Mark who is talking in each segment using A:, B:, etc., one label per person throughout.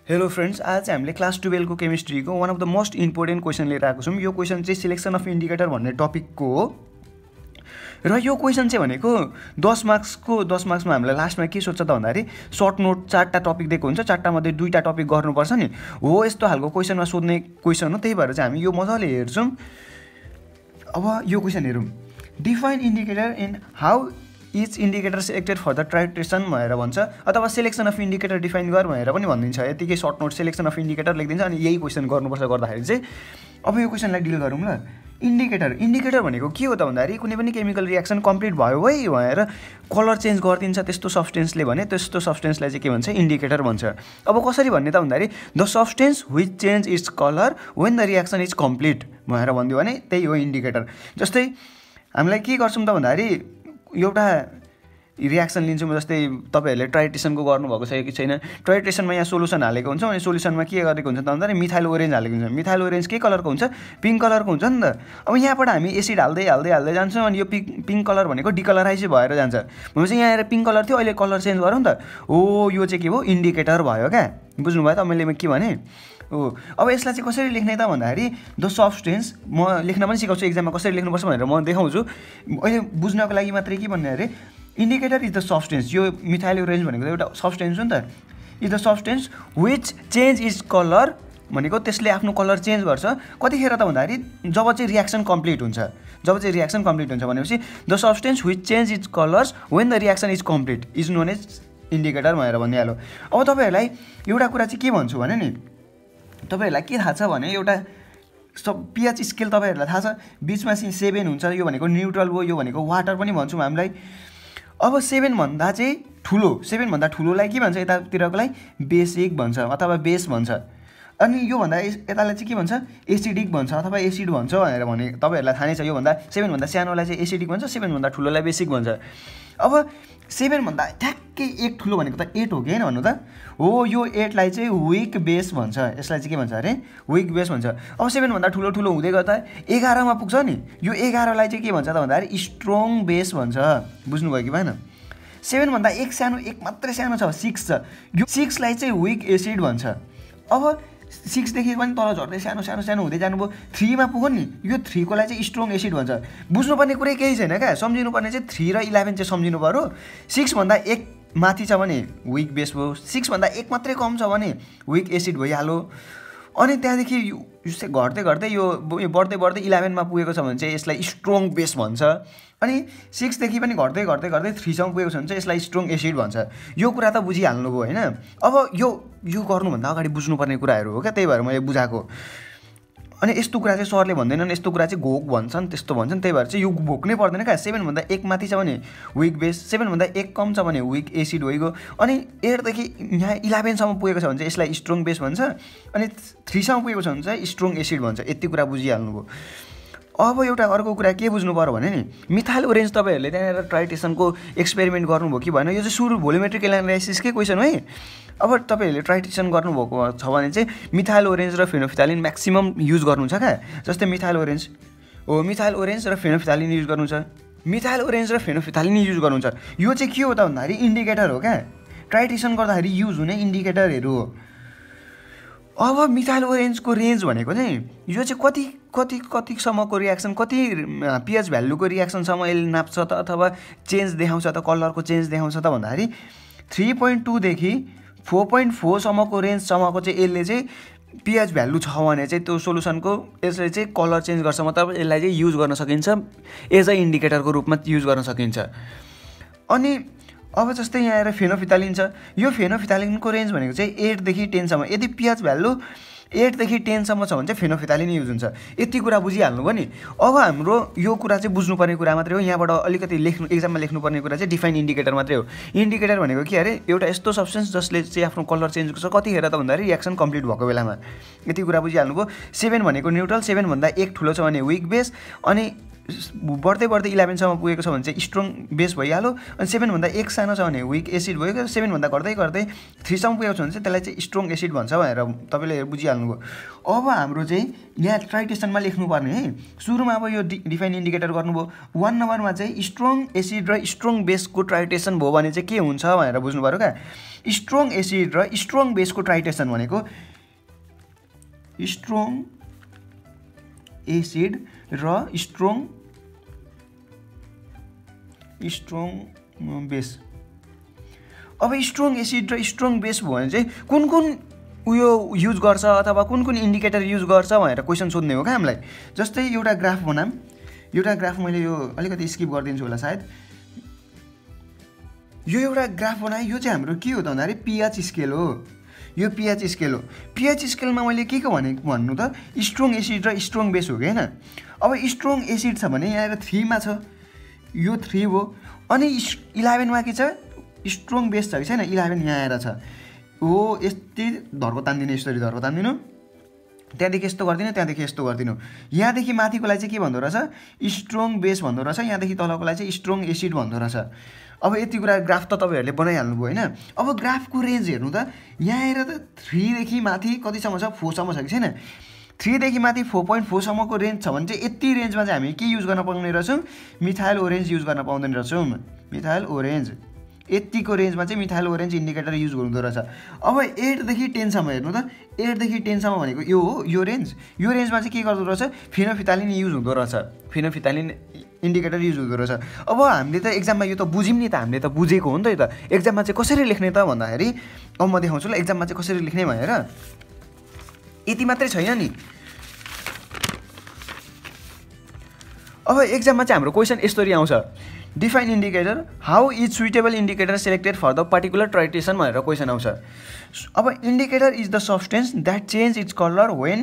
A: Hello friends, आज हामीले class 12 को केमिस्ट्रीको one of the most important question लिएर आएको छौँ। यो क्वेसन चाहिँ सिलेक्सन अफ इन्डिकेटर भन्ने टपिकको हो र यो क्वेसन चाहिँ भनेको 10 मार्क्समा हामीलाई लास्टमा के सोध्छ त भन्दाखेरि सर्ट नोट 4टा टपिक दिएको हुन्छ, 4टा मध्ये 2टा टपिक गर्नुपर्छ नि हो। यस्तो खालको क्वेसनमा सोध्ने क्वेसन हो, त्यही भएर चाहिँ हामी यो मजाले हेर्छौँ। अब यो क्वेसन हेरौँ। Define indicator in how each indicator selected for the titration भनेर भन्छ, अथवा सेलेक्सन अफ इन्डिकेटर डिफाइन गर भनेर पनि भनिदिन्छ। यतिकै short note selection of indicator लेखिदिन्छ अनि यही क्वेसन गर्नुपर्छ। गर्दाखेरि चाहिँ अब यो क्वेसनलाई डिल गरौँ ल। इन्डिकेटर भनेको के हो त भन्दाखेरि कुनै पनि केमिकल रियाक्सन कम्प्लिट भयो है भनेर कलर चेन्ज गरिदिन्छ त्यस्तो सब्सटेन्सले भने त्यस्तो सब्सटेन्सलाई चाहिँ के भन्छ, इन्डिकेटर भन्छ। अब कसरी भन्ने त भन्दाखेरि the substance which change its colour when the reaction is complete भनेर भनिदियो भने त्यही हो इन्डिकेटर। जस्तै हामीलाई के गर्छौँ त भन्दाखेरि एउटा रियाक्सन लिन्छौँ, जस्तै तपाईँहरूले टाइट्रेसनको गर्नुभएको छ कि छैन। टाइट्रेसनमा यहाँ सोल्युसन हालेको हुन्छ अनि सोल्युसनमा के गरेको हुन्छ त भन्दाखेरि मिथाइल ओरेन्ज हालेको हुन्छ। मिथाइल ओरेन्ज के कलरको हुन्छ, पिङ्क कलरको हुन्छ नि त। अब यहाँबाट हामी एसिड हाल्दै जान्छौँ अनि यो पिङ्क कलर भनेको डिकलराइज भएर जान्छ। भनेपछि यहाँ आएर पिङ्क कलर थियो, अहिले कलर चेन्ज गरौँ त। हो, यो चाहिँ के हो, इन्डिकेटर भयो क्या। बुझ्नुभयो त मैले के भने हो। अब यसलाई चाहिँ कसरी लेख्ने त भन्दाखेरि द सब्सटेन्स, म लेख्न पनि सिकाउँछु एक्जाममा कसरी लेख्नुपर्छ भनेर म देखाउँछु। अहिले बुझ्नको लागि मात्रै के भन्ने अरे, इन्डिकेटर इज द सब्सटेन्स, यो मिथाइल ओरेन्ज भनेको एउटा सब्सटेन्स हो नि त। Is the substance which change is colour भनेको त्यसले आफ्नो कलर चेन्ज गर्छ कतिखेर त भन्दाखेरि जब चाहिँ रियाक्सन कम्प्लिट हुन्छ। भनेपछि the substance which change is colours when the reaction is complete is known as indicator भनेर भनिहाल्यो। अब तपाईँहरूलाई एउटा कुरा चाहिँ के भन्छु भने नि, तपाईँहरूलाई के थाहा छ भने एउटा पिएच स्केल तपाईँहरूलाई थाहा छ, बिचमा चाहिँ 7 हुन्छ, यो भनेको न्युट्रल हो, यो भनेको वाटर पनि भन्छौँ हामीलाई। अब 7भन्दा चाहिँ ठुलोलाई के भन्छ, यतातिरकोलाई बेसिक भन्छ अथवा बेस भन्छ। अनि योभन्दा यतालाई चाहिँ के भन्छ, एसिडिक भन्छ अथवा एसिड भन्छ भनेर भने तपाईँहरूलाई थाहा नै छ। योभन्दा 7भन्दा सानोलाई चाहिँ एसिडिक भन्छ, 7भन्दा ठुलोलाई बेसिक भन्छ। अब 7भन्दा ठ्याक्कै 1 ठुलो भनेको त 8 हो कि होइन भन्नु त हो। यो 8लाई चाहिँ विक बेस भन्छ। यसलाई चाहिँ के भन्छ अरे, विक बेस भन्छ। अब 7भन्दा ठुलो हुँदै गर्दा 11मा पुग्छ नि, यो 11लाई चाहिँ के भन्छ त भन्दाखेरि स्ट्रङ बेस भन्छ। बुझ्नुभयो कि भएन। 7भन्दा एक मात्रै सानो छ, 6 छ, यो 6लाई चाहिँ विक एसिड भन्छ। अब 6देखि पनि तल झर्दै सानो हुँदै जानुभयो, 3मा पुग्यो नि, यो 3कोलाई चाहिँ स्ट्रङ एसिड भन्छ। बुझ्नुपर्ने कुरै केही छैन क्या, सम्झिनुपर्ने चाहिँ 3 र 11 चाहिँ सम्झिनु पऱ्यो। 6भन्दा 1 माथि छ भने विक बेस भयो, 6भन्दा 1 मात्रै कम छ भने विक एसिड भइहाल्यो। अनि त्यहाँदेखि यो चाहिँ घट्दै यो बढ्दै 11मा पुगेको छ भने चाहिँ यसलाई स्ट्रङ बेस भन्छ। अनि 6देखि पनि घट्दै 3सम्म पुगेको छ भने चाहिँ यसलाई स्ट्रङ एसिड भन्छ। यो कुरा त बुझिहाल्नुभयो होइन। अब यो गर्नुभन्दा अगाडि बुझ्नुपर्ने कुराहरू हो क्या, त्यही भएर मैले बुझाएको। अनि यस्तो कुरा चाहिँ सरले भन्दैनन्, यस्तो कुरा चाहिँ घोक भन्छन्, त्यस्तो भन्छन्, त्यही भएर चाहिँ यो भोक्नै पर्दैन क्या। 7भन्दा 1 माथि छ भने विक बेस, 7भन्दा 1 कम छ भने विक एसिड भइगयो। अनि 8देखि यहाँ 11सम्म पुगेको छ भने चाहिँ यसलाई स्ट्रङ बेस भन्छ, अनि 3सम्म पुगेको छ भने चाहिँ स्ट्रङ एसिड भन्छ। यति कुरा बुझिहाल्नुभयो। अब एउटा अर्को कुरा के बुझ्नु पर्यो भने नि, मिथाइल ओरेन्ज तपाईँहरूले त्यहाँनिर टाइट्रेसनको एक्सपेरिमेन्ट गर्नुभयो कि भएन, यो चाहिँ सुरु भोल्युमेट्रिक एनालाइसिसकै क्वेसन है। अब तपाईँहरूले टाइट्रेसन गर्नुभएको छ भने चाहिँ मिथाइल ओरेन्ज र फेनोफिथालिन म्याक्सिमम युज गर्नुहुन्छ क्या। जस्तै मिथाइल ओरेन्ज र फेनोफिथालिन युज गर्नुहुन्छ, यो चाहिँ के हो त भन्दाखेरि इन्डिकेटर हो क्या। टाइट्रेसन गर्दाखेरि युज हुने इन्डिकेटरहरू हो। अब मिथाइल ओरेन्जको रेन्ज भनेको चाहिँ यो चाहिँ कतिसम्मको रियाक्सन, कति पिएच भ्यालुको रियाक्सनसम्म यसले नाप्छ त अथवा चेन्ज देखाउँछ त, कलरको चेन्ज देखाउँछ त भन्दाखेरि 3.2 देखि 4.4सम्मको रेन्जसम्मको चाहिँ यसले चाहिँ पिएच भ्यालु छ भने चाहिँ त्यो सोल्युसनको यसले चाहिँ कलर चेन्ज गर्छ, मतलब यसलाई चाहिँ युज गर्न सकिन्छ, एज अ इन्डिकेटरको रूपमा युज गर्न सकिन्छ। अनि अब जस्तै यहाँ आएर फेनोफिथालिन छ, यो फेनोफिथालिनको रेन्ज भनेको चाहिँ 8देखि 10सम्म। यदि पिएच भ्यालु 8देखि 10सम्म छ भने चाहिँ फेनोफिथालिन युज हुन्छ। यति कुरा बुझिहाल्नुभयो नि। अब हाम्रो यो कुरा चाहिँ बुझ्नुपर्ने कुरा मात्रै हो, यहाँबाट अलिकति एक्जाममा लेख्नुपर्ने कुरा चाहिँ डिफाइन इन्डिकेटर मात्रै हो। इन्डिकेटर भनेको के अरे, एउटा यस्तो सब्सटेन्स जसले चाहिँ आफ्नो कलर चेन्ज गर्छ कतिखेर त भन्दाखेरि रियाक्सन कम्प्लिट भएको बेलामा। यति कुरा बुझिहाल्नुभयो। 7 भनेको न्युट्रल, 7भन्दा 1 ठुलो छ भने विक बेस, अनि बढ्दै बढ्दै 11 सम्म पुगेको छ भने चाहिँ स्ट्रङ बेस भइहाल्यो अनि 7 भन्दा 1 सानो छ भने विक एसिड भयो 7 भन्दा घट्दै घट्दै 3 सम्म पुगेको छ भने चाहिँ त्यसलाई चाहिँ स्ट्रङ एसिड भन्छ भनेर तपाईले बुझिहाल्नुभयो अब हाम्रो चाहिँ यहाँ ट्राइटेसनमा लेख्नु पर्ने है सुरुमा अब यो डिफाइन इन्डिकेटर गर्नुभयो 1 नम्बरमा चाहिँ स्ट्रङ एसिड र स्ट्रङ बेसको ट्राइटेसन भयो भने चाहिँ के हुन्छ भनेर बुझ्नु पर्यो का स्ट्रङ एसिड र स्ट्रङ बेसको ट्राइटेसन भनेको स्ट्रङ एसिड र स्ट्रङ बेस अब स्ट्रङ एसिड र स्ट्रङ बेस भयो भने चाहिँ कुन उयो युज गर्छ अथवा कुन इन्डिकेटर युज गर्छ भनेर क्वेसन सोध्ने हो क्या हामीलाई जस्तै एउटा ग्राफ बनाम एउटा ग्राफ मैले यो अलिकति स्किप गरिदिन्छु होला सायद यो एउटा ग्राफ बनाएँ यो चाहिँ हाम्रो के हो त भन्दाखेरि पीएच स्केल हो यो पीएच स्केल हो पीएच स्केलमा मैले के भन्नु त स्ट्रङ एसिड र स्ट्रङ बेस हो कि हैन अब स्ट्रङ एसिड छ भने यहाँ 3 मा छ यो 3 हो अनि 11 मा के छ स्ट्रङ बेस छ कि छैन 11 यहाँ आएर छ हो यस्तै धर्को तान्दिनु यसरी धर्को तान्दिनु त्यहाँदेखि यस्तो गर्दिनु त्यहाँदेखि यस्तो गर्दिनु यहाँदेखि माथिकोलाई चाहिँ के भन्दो रहेछ स्ट्रङ बेस भन्दो रहेछ यहाँदेखि तलकोलाई चाहिँ स्ट्रङ एसिड भन्दो रहेछ अब यति कुरा ग्राफ त तपाईहरुले बनाइहाल्नु भयो हैन अब ग्राफको रेन्ज हेर्नु त यहाँ आएर त 3 देखि माथि कतिसम्म छ 4 सम्म छ कि छैन 3 देखि माथि 4.4 सम्मको रेन्ज छ भने चाहिँ यति रेन्जमा चाहिँ हामी के युज गर्न पाउने रहेछौं मिथाइल ओरेन्ज युज गर्न पाउँदैन रहेछौं मिथाइल ओरेन्ज यतिको रेन्जमा चाहिँ मिथाइल ओरेन्ज इन्डिकेटर युज गर्नु रहेछ अब 8 देखि 10 सम्म हेर्नु त 8 देखि 10 सम्म भनेको यो हो यो रेन्जमा चाहिँ के गर्दो रहेछ फिनोफिथालिन युज हुँदो रहेछ फिनोफिथालिन इन्डिकेटर युज हुँदो रहेछ अब हामीले त एक्जाममा यो त बुझ्यौं नि त हामीले त बुझेको हो नि त यो त एक्जाममा चाहिँ कसरी लेख्ने त भन्दाखेरि अब म देखाउँछु ल एक्जाममा चाहिँ कसरी लेख्ने भनेर यति मात्रै छैन नि अब एक्जाममा चाहिँ हाम्रो क्वेशन यसरी आउँछ define indicator how is suitable indicator selected for the particular titration भनेर क्वेशन आउँछ अब indicator is the substance that change its colour when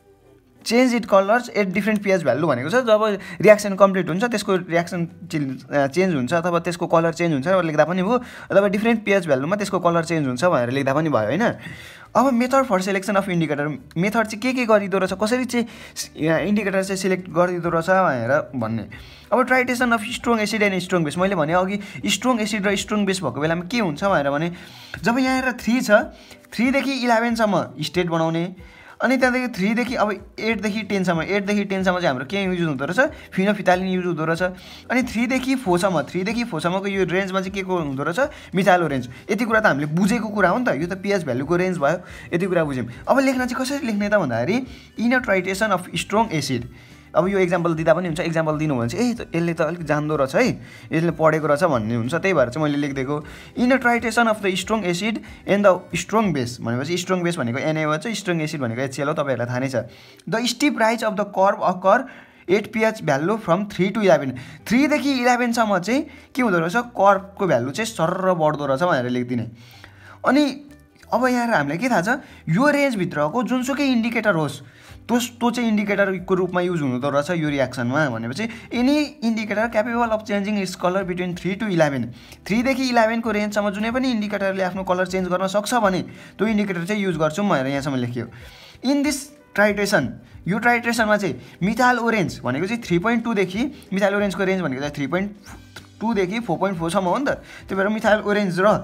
A: change it colours at different pH value भनेको छ जब रियाक्सन कम्प्लिट हुन्छ त्यसको reaction change हुन्छ अथवा त्यसको कलर चेन्ज हुन्छ लेख्दा पनि भयो अथवा डिफ्रेन्ट पीएच भ्यालुमा त्यसको कलर चेन्ज हुन्छ भनेर लेख्दा पनि भयो हैन अब method for selection of indicator method चाहिँ के गरिदो रहेछ कसरी चाहिँ इन्डिकेटर चाहिँ सिलेक्ट गरिदो रहेछ भनेर भन्ने अब titration of strong acid and strong base मैले भने अघि स्ट्रङ एसिड र स्ट्रङ बेस भएको बेलामा के हुन्छ भनेर भने जब यहाँ आएर 3 छ 3 देखि 11 सम्म स्टेट बनाउने अनि त्यहाँदेखि 3 देखि अब 8 देखि 10 सम्म 8 देखि 10 सम्म चाहिँ हाम्रो के युज हुँदो रहेछ फिनोफिथालिन युज हुँदो रहेछ अनि 3 देखि 4 सम्मको यो रेन्जमा चाहिँ के को हुँदो रहेछ मिथाइल ओरेन्ज यति कुरा त हामीले बुझेको कुरा हो नि त यो त पीएच भ्यालुको रेन्ज भयो यति कुरा बुझ्यौं अब लेख्न चाहिँ कसरी लेख्ने त भन्दाखेरि in a titration of strong acid अब यो एक्जाम्पल दिँदा पनि हुन्छ एक्जाम्पल दिनु भने चाहिँ यसले त अलिक जान्दो रहेछ है यसले पढेको रहेछ भन्ने हुन्छ त्यही भएर चाहिँ मैले लेखिदिएको in a titration of the strong acid and the strong base भनेपछि स्ट्रङ बेस भनेको Na छ स्ट्रङ एसिड भनेको HCl हो तपाईहरुलाई थाहा नै छ the steep rise of the curve occur 8 pH value from 3 to 11 3 देखि 11 सम्म चाहिँ के हुँदो रहेछ कर्वको भ्यालु चाहिँ सरर बढ्दो रहेछ भनेर लेख्दिने अनि अब यहाँ हामीलाई के थाहा छ यो रेन्ज भित्रको जुनसुकै इन्डिकेटर होस् त्यो चाहिँ इन्डिकेटरको रूपमा युज हुँदो रहेछ यो रियाक्सनमा भनेपछि any indicator capable of changing its colour between 3 to 11 3 देखि 11 को रेन्जसम्म जुनै पनि इन्डिकेटरले आफ्नो कलर चेन्ज गर्न सक्छ भने त्यो इन्डिकेटर चाहिँ युज गर्छौं भनेर यहाँसम्म लेखियो इन दिस ट्राइटेसन यो ट्राइटेसनमा चाहिँ मिथाइल ओरेन्ज भनेको चाहिँ 3.2 देखि मिथाइल ओरेन्जको रेन्ज भनेको चाहिँ 3.2 देखि 4.4 सम्म हो नि त त्यही भएर मिथाइल ओरेन्ज र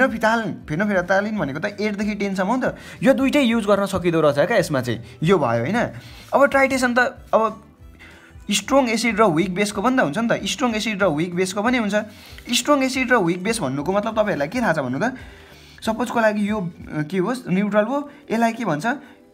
A: फेनोफिथालिन भनेको त 8 देखि 10 सम्म हो नि त यो दुईटै युज गर्न सकिदो रहेछ क्या यसमा चाहिँ यो भयो हैन अब ट्राइटेसन त अब स्ट्रङ एसिड र विक बेसको पनि त हुन्छ नि त स्ट्रङ एसिड र विक बेसको पनि हुन्छ स्ट्रङ एसिड र विक बेस भन्नुको मतलब तपाईहरुलाई के थाहा छ भन्नु त सपोजको लागि यो के होस् न्यूट्रल हो यसलाई के भन्छ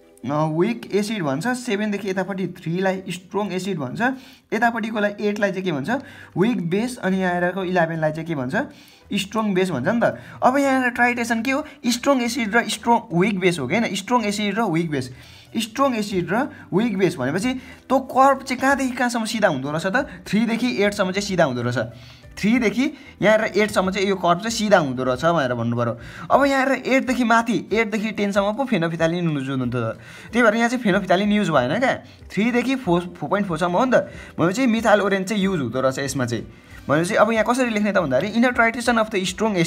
A: विक एसिड भन्छ 7 देखि यतापट्टि 3 लाई स्ट्रङ एसिड भन्छ यतापट्टिकोलाई 8 लाई चाहिँ के भन्छ विक बेस अनि यहाँ आएको 11 लाई चाहिँ के भन्छ स्ट्रङ बेस भन्छ नि त अब यहाँ ट्राइटेसन के हो स्ट्रङ एसिड र स्ट्रङ विक बेस हो हैन स्ट्रङ एसिड र विक बेस स्ट्रङ एसिड र विक बेस भनेपछि त्यो कर्व चाहिँ कहाँदेखि कहाँसम्म सिधा हुँदो रहेछ त 3 देखि 8 सम्म चाहिँ सिधा हुँदो रहेछ 3 देखि यहाँ आएर 8 सम्म चाहिँ यो कर्व चाहिँ सिधा हुँदो रहेछ भनेर भन्नु पर्यो अब यहाँ आएर 8 देखि माथि 8 देखि 10 सम्म पो फेनोफिथालिन युज हुन्छ त्यही भएर यहाँ चाहिँ फेनोफिथालिन युज भएन क्या 3 देखि 4.4 सम्म हो नि त भनेपछि मिथाइल ओरेन्ज चाहिँ युज हुँदो रहेछ यसमा चाहिँ भनेपछि अब यहाँ कसरी लेख्ने त भन्दाखेरि in a titration of the strong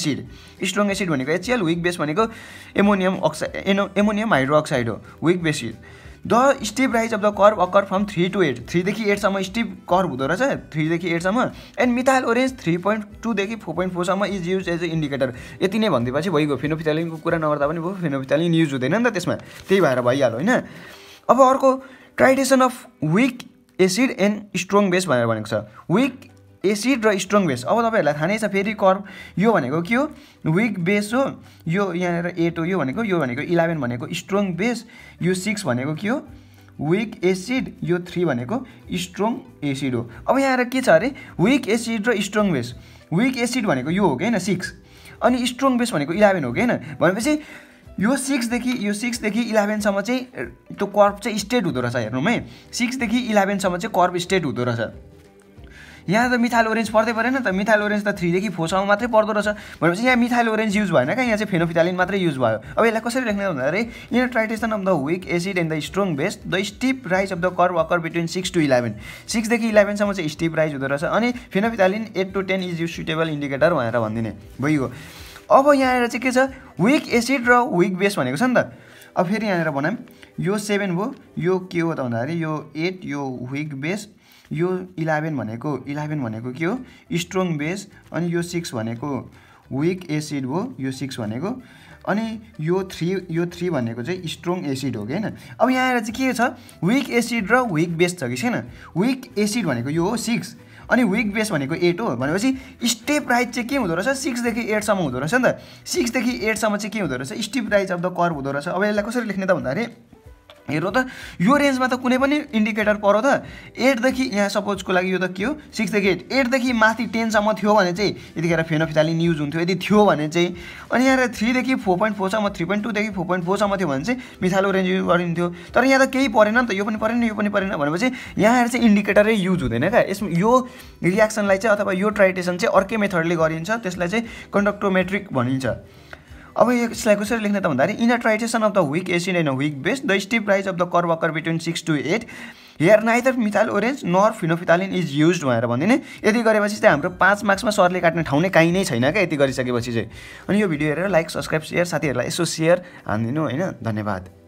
A: acid भनेको HCl विक बेस भनेको एमोनियम हाइड्रोक्साइड हो weak base the steep rise of the curve occur from 3 to 8 3 देखि 8 सम्म स्टिप कर्भ हुँदो रहेछ 3 देखि 8 सम्म एन्ड मिथाइल ओरेन्ज 3.2 देखि 4.4 सम्म is use as a indicator यति नै भनिदिएपछि भइगयो फेनोफिथालिनको कुरा नगर्दा पनि भयो फेनोफिथालिन युज हुँदैन नि त त्यसमा त्यही भएर भइहाल्यो हैन अब अर्को titration of weak acid and strong base भनेर भनेको छ विक एसिड र स्ट्रङ बेस अब तपाईहरुलाई थाहा नै छ फेरि कर्भ यो भनेको के हो विक बेस हो यो यहाँनेर 8 हो यो भनेको 11 भनेको स्ट्रङ बेस यो 6 भनेको के हो विक एसिड यो 3 भनेको स्ट्रङ एसिड हो अब यहाँ के छ अरे विक एसिड र स्ट्रङ बेस विक एसिड भनेको यो हो के हैन 6 अनि स्ट्रङ बेस भनेको 11 हो के हैन भनेपछि यो 6 देखि 11 सम्म चाहिँ त्यो कर्भ चाहिँ स्टेट हुँदो रहेछ हेर्नुम है 6 देखि 11 सम्म चाहिँ कर्भ स्टेट हुँदो रहेछ यहाँ त मिथाइल ओरेन्ज पर्दै परेन त मिथाइल ओरेन्ज त 3 देखि 4 सम्म मात्रै पर्दो रहेछ भनेपछि यहाँ मिथाइल ओरेन्ज युज भएन क्या यहाँ चाहिँ फेनोफिथालिन मात्रै युज भयो अब यसलाई कसरी लेख्ने भन्दाखेरि in titration of the weak acid and the strong base the steep rise of the curve occur between 6 to 11 6 देखि 11 सम्म चाहिँ स्टिप राइज हुँदो रहेछ अनि phenolphthalein 8 to 10 is you suitable indicator भनेर भनिदिने भइगयो अब यहाँ चाहिँ के छ विक एसिड र विक बेस भनेको छ नि त अब फेरि यहाँनिर बनाऊँ यो 7 भयो यो के हो त भन्दाखेरि यो 8 यो विक बेस यो 11 भनेको के हो स्ट्रङ बेस अनि यो 6 भनेको विक एसिड हो यो 6 भनेको अनि यो 3 भनेको चाहिँ स्ट्रङ एसिड हो हैन अब यहाँ आएर चाहिँ के छ विक एसिड र विक बेस छ कि छैन विक एसिड भनेको यो हो 6 अनि विक बेस भनेको 8 हो भनेपछि स्टेप राइज चाहिँ के हुँदो रहेछ 6 देखि 8 सम्म हुँदो रहेछ नि त 6 देखि 8 सम्म चाहिँ के हुँदो रहेछ step rise of the curve हुँदो रहेछ अब यसलाई कसरी लेख्ने त भन्दाखेरि हेर्नु त यो रेन्जमा त कुनै पनि इन्डिकेटर पर्यो त 8 देखि यहाँ सपोजको लागि यो त के हो 6 देखि 8 देखि माथि 10 सम्म थियो भने चाहिँ यतिखेर फेनोफिथालिन युज हुन्थ्यो यदि थियो भने चाहिँ अनि यहाँ 3 देखि 4.4 सम्म 3.2 देखि 4.4 सम्म थियो भने चाहिँ मिथाइल ओरेन्ज युज गरिन्थ्यो तर यहाँ त केही परेन नि त यो पनि परेन यो पनि परेन भनेपछि यहाँ चाहिँ इन्डिकेटरै युज हुँदैन क्या यसमा यो रियाक्सनलाई चाहिँ अथवा यो ट्राइटेसन चाहिँ अर्कै मेथडले गरिन्छ त्यसलाई चाहिँ कन्डक्टोमेट्रिक भनिन्छ अब यसलाई कसरी लेख्ने त भन्दाखेरि in a titration of the weak acid and weak base the steep rise of the curve occur between 6 to 8 here neither methyl orange nor phenolphthalein is used भनेर भनिदिने यति गरेपछि चाहिँ हाम्रो 5 मार्क्समा सरले काट्ने ठाउँ नै कहीँ नै छैन क्या यति गरिसकेपछि चाहिँ अनि यो भिडियो हेरेर लाइक सब्सक्राइब सेयर साथीहरूलाई यसो सेयर हानिदिनु हैन धन्यवाद।